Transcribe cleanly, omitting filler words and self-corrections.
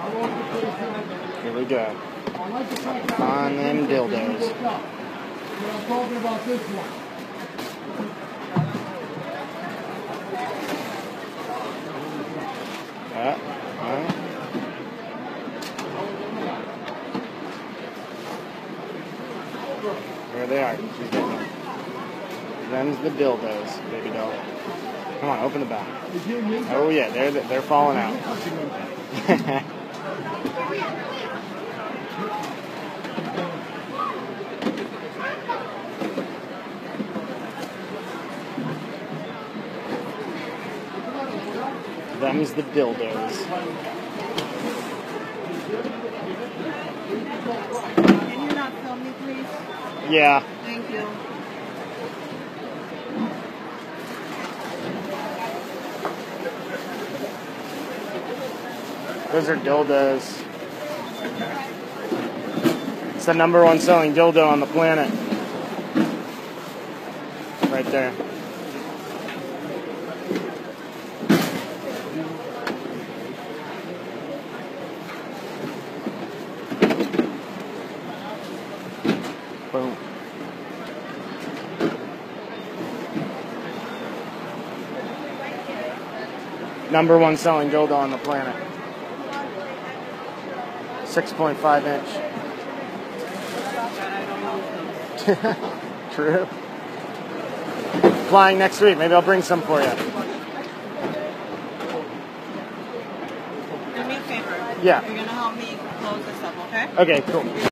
Here we go. On them dildos. I'm talking about this one. Alright. There they are. She's getting them. Them's the dildos, baby doll. Come on, open the back. Oh yeah, they're falling out. Them's the dildos. Can you not film me, please? Yeah. Thank you. Those are dildos. It's the #1 selling dildo on the planet. Right there. Boom. #1 selling dildo on the planet. 6.5 inch. True. Flying next week. Maybe I'll bring some for you. Do me a favor. Yeah. You're going to help me close this up, okay? Okay, cool.